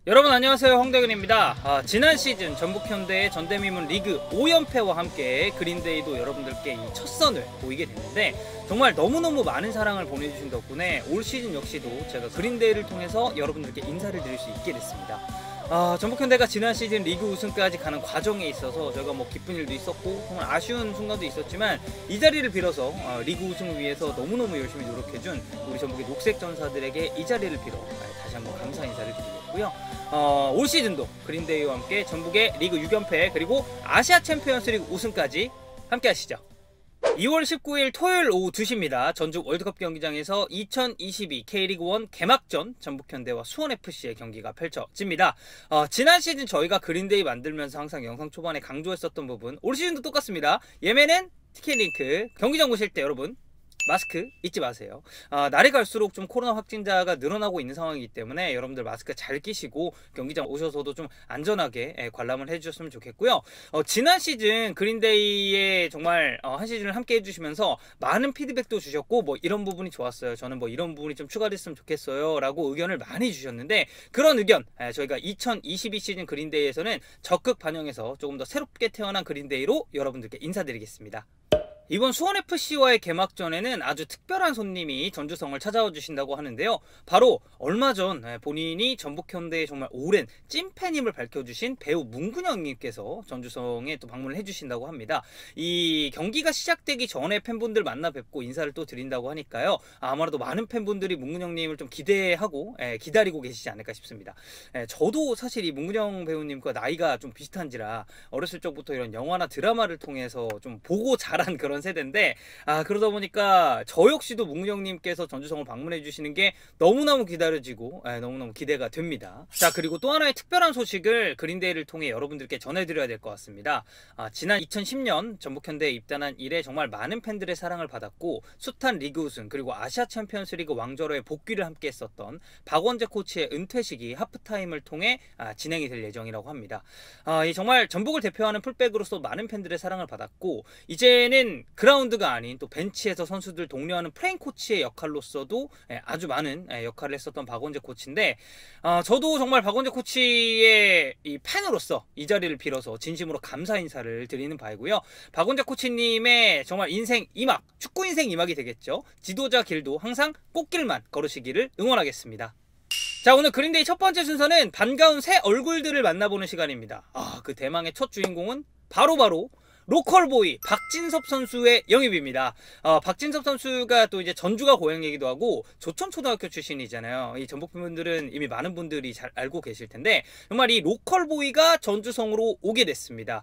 여러분 안녕하세요, 황대근입니다. 지난 시즌 전북현대의 전대미문 리그 5연패와 함께 그린데이도 여러분들께 이 첫 선을 보이게 됐는데 정말 너무너무 많은 사랑을 보내주신 덕분에 올 시즌 역시도 제가 그린데이를 통해서 여러분들께 인사를 드릴 수 있게 됐습니다. 전북현대가 지난 시즌 리그 우승까지 가는 과정에 있어서 저희가 기쁜 일도 있었고 정말 아쉬운 순간도 있었지만 이 자리를 빌어서 리그 우승을 위해서 너무너무 열심히 노력해준 우리 전북의 녹색 전사들에게 이 자리를 빌어 다시 한번 감사 인사를 드리겠고요. 올 시즌도 그린데이와 함께 전북의 리그 6연패 그리고 아시아 챔피언스리그 우승까지 함께 하시죠. 2월 19일 토요일 오후 2시입니다. 전주 월드컵 경기장에서 2022 K리그1 개막전 전북현대와 수원FC의 경기가 펼쳐집니다. 지난 시즌 저희가 그린데이 만들면서 항상 영상 초반에 강조했었던 부분 올 시즌도 똑같습니다. 예매는 티켓 링크, 경기장 오실 때 여러분 마스크 잊지 마세요. 날이 갈수록 좀 코로나 확진자가 늘어나고 있는 상황이기 때문에 여러분들 마스크 잘 끼시고 경기장 오셔서도 좀 안전하게 관람을 해주셨으면 좋겠고요. 지난 시즌 그린데이에 정말 한 시즌을 함께 해주시면서 많은 피드백도 주셨고 이런 부분이 좋았어요. 저는 이런 부분이 좀 추가됐으면 좋겠어요 라고 의견을 많이 주셨는데 그런 의견 저희가 2022 시즌 그린데이에서는 적극 반영해서 조금 더 새롭게 태어난 그린데이로 여러분들께 인사드리겠습니다. 이번 수원FC와의 개막전에는 아주 특별한 손님이 전주성을 찾아와 주신다고 하는데요. 바로 얼마 전 본인이 전북현대의 정말 오랜 찐팬임을 밝혀주신 배우 문근영님께서 전주성에 또 방문을 해주신다고 합니다. 이 경기가 시작되기 전에 팬분들 만나 뵙고 인사를 또 드린다고 하니까요. 아무래도 많은 팬분들이 문근영님을 좀 기대하고 기다리고 계시지 않을까 싶습니다. 저도 사실 이 문근영 배우님과 나이가 좀 비슷한지라 어렸을 적부터 이런 영화나 드라마를 통해서 좀 보고 자란 그런 세대인데 그러다 보니까 저 역시도 문근영님께서 전주성을 방문해 주시는 게 너무너무 기다려지고 너무너무 기대가 됩니다. 자, 그리고 또 하나의 특별한 소식을 그린데이를 통해 여러분들께 전해드려야 될 것 같습니다. 지난 2010년 전북현대에 입단한 이래 정말 많은 팬들의 사랑을 받았고 숱한 리그 우승 그리고 아시아 챔피언스리그 왕좌로의 복귀를 함께 했었던 박원재 코치의 은퇴식이 하프타임을 통해 진행이 될 예정이라고 합니다. 정말 전북을 대표하는 풀백으로서 많은 팬들의 사랑을 받았고 이제는 그라운드가 아닌 또 벤치에서 선수들 독려하는 프레임 코치의 역할로서도 아주 많은 역할을 했었던 박원재 코치인데 저도 정말 박원재 코치의 이 팬으로서 이 자리를 빌어서 진심으로 감사 인사를 드리는 바이고요. 박원재 코치님의 정말 인생 2막, 축구 인생 2막이 되겠죠. 지도자 길도 항상 꽃길만 걸으시기를 응원하겠습니다. 자, 오늘 그린데이 첫 번째 순서는 반가운 새 얼굴들을 만나보는 시간입니다. 그 대망의 첫 주인공은 바로 로컬보이 박진섭 선수의 영입입니다. 박진섭 선수가 또 이제 전주가 고향이기도 하고 조천초등학교 출신이잖아요. 이 전북 팬분들은 이미 많은 분들이 잘 알고 계실 텐데 정말 이 로컬보이가 전주성으로 오게 됐습니다.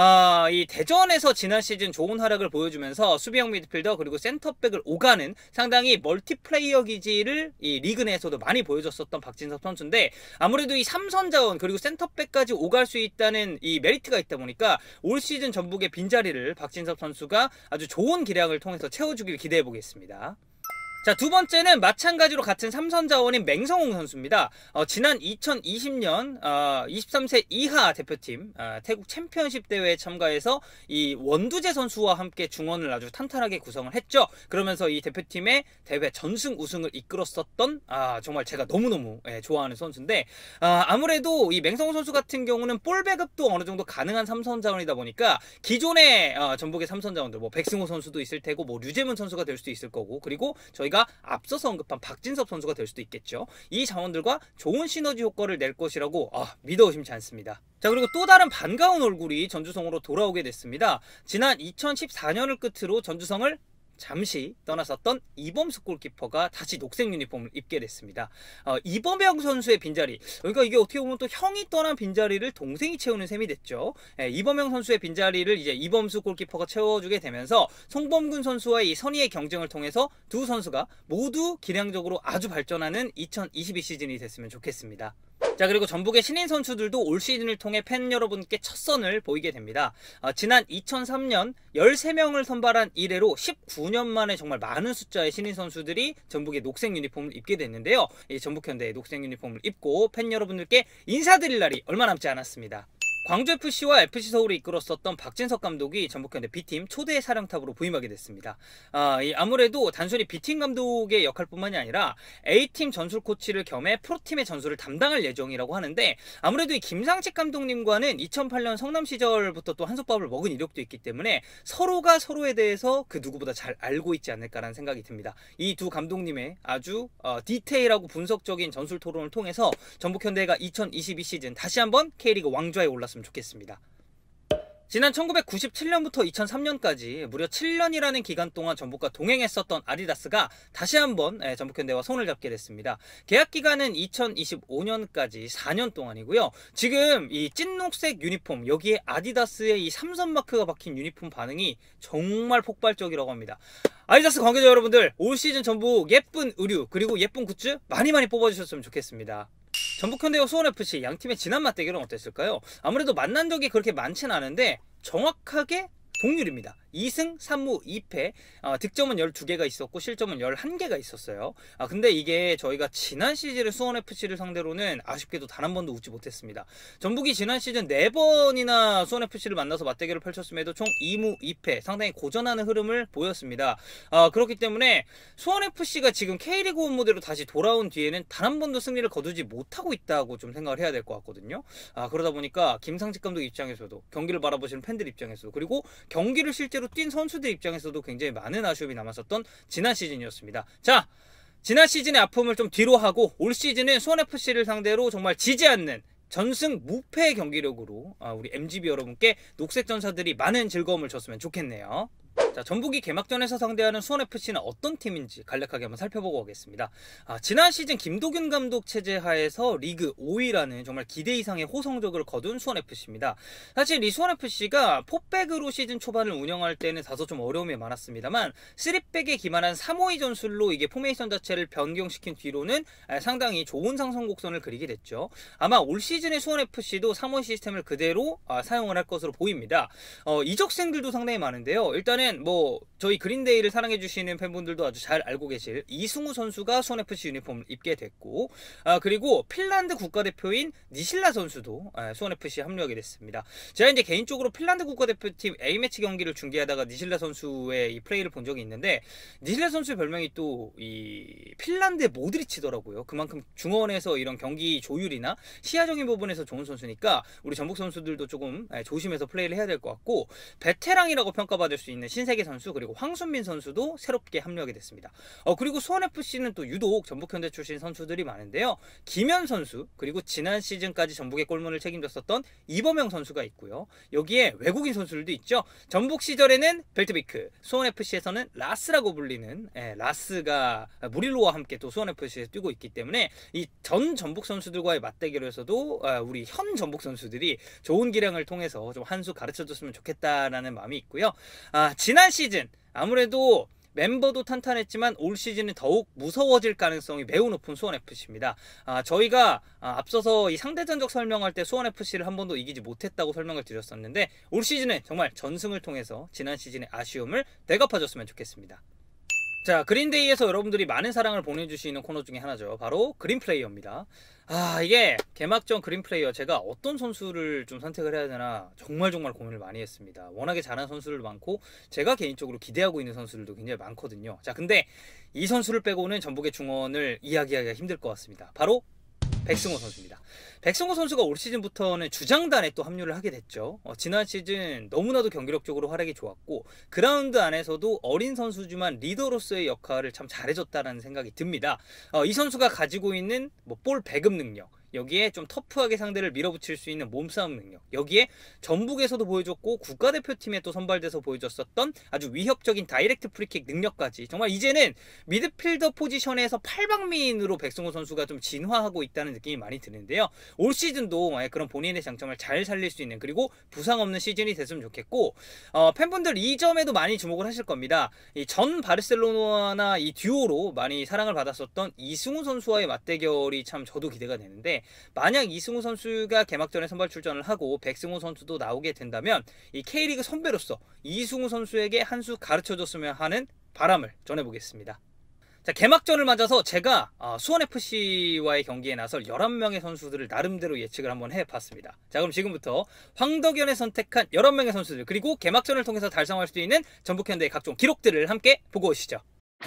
이 대전에서 지난 시즌 좋은 활약을 보여주면서 수비형 미드필더 그리고 센터백을 오가는 상당히 멀티플레이어 기질을 이 리그 내에서도 많이 보여줬었던 박진섭 선수인데 아무래도 이 3선 자원 그리고 센터백까지 오갈 수 있다는 이 메리트가 있다 보니까 올 시즌 전북의 빈자리를 박진섭 선수가 아주 좋은 기량을 통해서 채워주길 기대해 보겠습니다. 자, 두 번째는 마찬가지로 같은 삼선 자원인 맹성홍 선수입니다. 지난 2020년 23세 이하 대표팀 태국 챔피언십 대회에 참가해서 이 원두재 선수와 함께 중원을 아주 탄탄하게 구성을 했죠. 그러면서 이 대표팀의 대회 전승 우승을 이끌었었던 정말 제가 너무너무 좋아하는 선수인데 아무래도 이 맹성홍 선수 같은 경우는 볼 배급도 어느 정도 가능한 삼선 자원이다 보니까 기존의 전북의 삼선 자원들 백승호 선수도 있을 테고 류재문 선수가 될 수도 있을 거고 그리고 저희가 앞서서 언급한 박진섭 선수가 될 수도 있겠죠. 이 자원들과 좋은 시너지 효과를 낼 것이라고 믿어 의심치 않습니다. 자, 그리고 또 다른 반가운 얼굴이 전주성으로 돌아오게 됐습니다. 지난 2014년을 끝으로 전주성을 잠시 떠났었던 이범수 골키퍼가 다시 녹색 유니폼을 입게 됐습니다. 이범영 선수의 빈자리, 그러니까 이게 어떻게 보면 또 형이 떠난 빈자리를 동생이 채우는 셈이 됐죠. 이범영 선수의 빈자리를 이제 이범수 골키퍼가 채워주게 되면서 송범근 선수와의 이 선의의 경쟁을 통해서 두 선수가 모두 기량적으로 아주 발전하는 2022 시즌이 됐으면 좋겠습니다. 자, 그리고 전북의 신인 선수들도 올 시즌을 통해 팬 여러분께 첫 선을 보이게 됩니다. 지난 2003년 13명을 선발한 이래로 19년 만에 정말 많은 숫자의 신인 선수들이 전북의 녹색 유니폼을 입게 됐는데요. 이 전북현대의 녹색 유니폼을 입고 팬 여러분들께 인사드릴 날이 얼마 남지 않았습니다. 광주FC와 FC서울을 이끌었었던 박진석 감독이 전북현대 B팀 초대 사령탑으로 부임하게 됐습니다. 아무래도 단순히 B팀 감독의 역할뿐만이 아니라 A팀 전술 코치를 겸해 프로팀의 전술을 담당할 예정이라고 하는데, 아무래도 이 김상식 감독님과는 2008년 성남 시절부터 또 한솥밥을 먹은 이력도 있기 때문에 서로가 서로에 대해서 그 누구보다 잘 알고 있지 않을까라는 생각이 듭니다. 이 두 감독님의 아주 디테일하고 분석적인 전술 토론을 통해서 전북현대가 2022 시즌 다시 한번 K리그 왕좌에 올랐습니다. 좋겠습니다. 지난 1997년부터 2003년까지 무려 7년이라는 기간 동안 전북과 동행했었던 아디다스가 다시 한번 전북현대와 손을 잡게 됐습니다. 계약 기간은 2025년까지 4년 동안이고요. 지금 이 찐녹색 유니폼, 여기에 아디다스의 이 삼선 마크가 박힌 유니폼 반응이 정말 폭발적이라고 합니다. 아디다스 관계자 여러분들, 올 시즌 전북 예쁜 의류 그리고 예쁜 굿즈 많이 뽑아주셨으면 좋겠습니다. 전북현대와 수원FC 양팀의 지난 맞대결은 어땠을까요? 아무래도 만난 적이 그렇게 많진 않은데 정확하게 동률입니다. 2승 3무 2패, 득점은 12개가 있었고 실점은 11개가 있었어요. 근데 이게 저희가 지난 시즌에 수원FC를 상대로는 아쉽게도 단 한 번도 웃지 못했습니다. 전북이 지난 시즌 4번이나 수원FC를 만나서 맞대결을 펼쳤음에도 총 2무 2패, 상당히 고전하는 흐름을 보였습니다. 그렇기 때문에 수원FC가 지금 K리그 1 무대로 다시 돌아온 뒤에는 단 한 번도 승리를 거두지 못하고 있다고 좀 생각을 해야 될 것 같거든요. 그러다 보니까 김상식 감독 입장에서도, 경기를 바라보시는 팬들 입장에서도, 그리고 경기를 실제로 뛴 선수들 입장에서도 굉장히 많은 아쉬움이 남았었던 지난 시즌이었습니다. 자, 지난 시즌의 아픔을 좀 뒤로 하고 올 시즌은 수원FC를 상대로 정말 지지 않는 전승 무패의 경기력으로 우리 MGB 여러분께 녹색전사들이 많은 즐거움을 줬으면 좋겠네요. 자, 전북이 개막전에서 상대하는 수원FC는 어떤 팀인지 간략하게 한번 살펴보고 오겠습니다. 지난 시즌 김도균 감독 체제 하에서 리그 5위라는 정말 기대 이상의 호성적을 거둔 수원FC입니다. 사실 이 수원FC가 4백으로 시즌 초반을 운영할 때는 다소 좀 어려움이 많았습니다만 3백에 기반한 3-5-2 전술로 이게 포메이션 자체를 변경시킨 뒤로는 상당히 좋은 상승 곡선을 그리게 됐죠. 아마 올 시즌의 수원FC도 3-5-2 시스템을 그대로 사용을 할 것으로 보입니다. 이적생들도 상당히 많은데요. 일단은 저희 그린데이를 사랑해주시는 팬분들도 아주 잘 알고 계실 이승우 선수가 수원FC 유니폼을 입게 됐고, 그리고 핀란드 국가대표인 니실라 선수도 수원FC에 합류하게 됐습니다. 제가 이제 개인적으로 핀란드 국가대표팀 A매치 경기를 중계하다가 니실라 선수의 이 플레이를 본 적이 있는데, 니실라 선수의 별명이 또 이 핀란드의 모드리치더라고요. 그만큼 중원에서 이런 경기 조율이나 시야적인 부분에서 좋은 선수니까 우리 전북 선수들도 조금 조심해서 플레이를 해야 될 것 같고, 베테랑이라고 평가받을 수 있는 신세계 선수 그리고 황순민 선수도 새롭게 합류하게 됐습니다. 그리고 수원FC는 또 유독 전북현대 출신 선수들이 많은데요. 김현 선수, 그리고 지난 시즌까지 전북의 골문을 책임졌었던 이범영 선수가 있고요. 여기에 외국인 선수들도 있죠. 전북 시절에는 벨트비크, 수원FC에서는 라스라고 불리는 라스가 무릴로와 함께 또 수원FC에서 뛰고 있기 때문에 이 전 전북 선수들과의 맞대결에서도 우리 현 전북 선수들이 좋은 기량을 통해서 좀 한 수 가르쳐줬으면 좋겠다라는 마음이 있고요. 지난 시즌 아무래도 멤버도 탄탄했지만 올 시즌은 더욱 무서워질 가능성이 매우 높은 수원FC입니다. 저희가 앞서서 이 상대전적 설명할 때 수원FC를 한 번도 이기지 못했다고 설명을 드렸었는데, 올 시즌은 정말 전승을 통해서 지난 시즌의 아쉬움을 되갚아줬으면 좋겠습니다. 자, 그린데이에서 여러분들이 많은 사랑을 보내주시는 코너 중에 하나죠. 바로 그린플레이어입니다. 이게 개막전 그린플레이어, 제가 어떤 선수를 좀 선택을 해야 되나 정말 고민을 많이 했습니다. 워낙에 잘하는 선수들도 많고 제가 개인적으로 기대하고 있는 선수들도 굉장히 많거든요. 자, 근데 이 선수를 빼고는 전북의 중원을 이야기하기가 힘들 것 같습니다. 바로 백승호 선수입니다. 백승호 선수가 올 시즌부터는 주장단에 또 합류를 하게 됐죠. 지난 시즌 너무나도 경기력적으로 활약이 좋았고, 그라운드 안에서도 어린 선수지만 리더로서의 역할을 참 잘해줬다는 생각이 듭니다. 이 선수가 가지고 있는 볼 배급 능력, 여기에 좀 터프하게 상대를 밀어붙일 수 있는 몸싸움 능력, 여기에 전북에서도 보여줬고 국가대표팀에 또 선발돼서 보여줬었던 아주 위협적인 다이렉트 프리킥 능력까지, 정말 이제는 미드필더 포지션에서 팔방미인으로 백승호 선수가 좀 진화하고 있다는 느낌이 많이 드는데요. 올 시즌도 그런 본인의 장점을 잘 살릴 수 있는, 그리고 부상 없는 시즌이 됐으면 좋겠고, 팬분들 이 점에도 많이 주목을 하실 겁니다. 이 전 바르셀로나나 이 듀오로 많이 사랑을 받았었던 이승우 선수와의 맞대결이 참 저도 기대가 되는데, 만약 이승우 선수가 개막전에 선발 출전을 하고 백승호 선수도 나오게 된다면 이 K리그 선배로서 이승우 선수에게 한 수 가르쳐줬으면 하는 바람을 전해보겠습니다. 자, 개막전을 맞아서 제가 수원FC와의 경기에 나설 11명의 선수들을 나름대로 예측을 한번 해봤습니다. 자, 그럼 지금부터 황덕연의 선택한 11명의 선수들, 그리고 개막전을 통해서 달성할 수 있는 전북현대의 각종 기록들을 함께 보고 오시죠.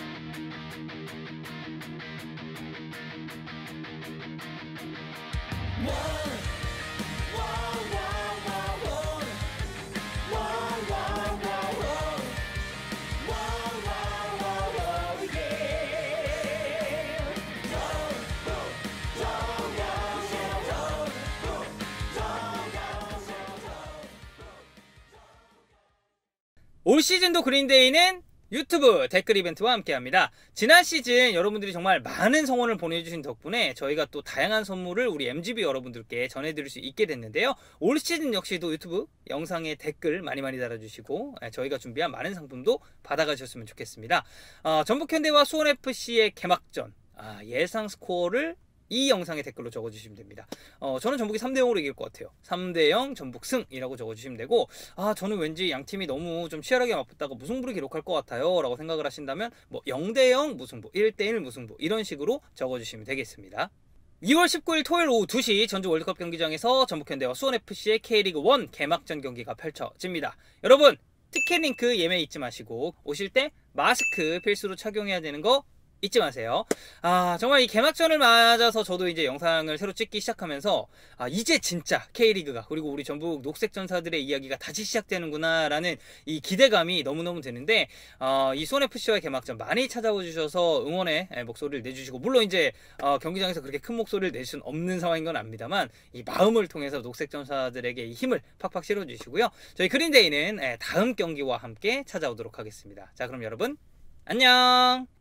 올 시즌도 그린데이는 유튜브 댓글 이벤트와 함께합니다. 지난 시즌 여러분들이 정말 많은 성원을 보내주신 덕분에 저희가 또 다양한 선물을 우리 MGB 여러분들께 전해드릴 수 있게 됐는데요. 올 시즌 역시도 유튜브 영상에 댓글 많이 달아주시고 저희가 준비한 많은 상품도 받아가셨으면 좋겠습니다. 전북현대와 수원FC의 개막전 예상 스코어를 이 영상에 댓글로 적어주시면 됩니다. 저는 전북이 3대0으로 이길 것 같아요. 3대0 전북 승이라고 적어주시면 되고, 저는 왠지 양팀이 너무 좀 치열하게 맞붙다가 무승부를 기록할 것 같아요 라고 생각을 하신다면 뭐 0대0 무승부, 1대1 무승부 이런 식으로 적어주시면 되겠습니다. 2월 19일 토요일 오후 2시 전주 월드컵 경기장에서 전북현대와 수원FC의 K리그1 개막전 경기가 펼쳐집니다. 여러분, 티켓 링크 예매 잊지 마시고 오실 때 마스크 필수로 착용해야 되는 거 잊지 마세요. 정말 이 개막전을 맞아서 저도 이제 영상을 새로 찍기 시작하면서 이제 진짜 K리그가, 그리고 우리 전북 녹색전사들의 이야기가 다시 시작되는구나 라는 이 기대감이 너무너무 드는데, 이 수원FC와의 개막전 많이 찾아와 주셔서 응원의 목소리를 내주시고, 물론 이제 경기장에서 그렇게 큰 목소리를 낼 수는 없는 상황인 건 압니다만 이 마음을 통해서 녹색전사들에게 이 힘을 팍팍 실어주시고요. 저희 그린데이는 다음 경기와 함께 찾아오도록 하겠습니다. 자, 그럼 여러분 안녕.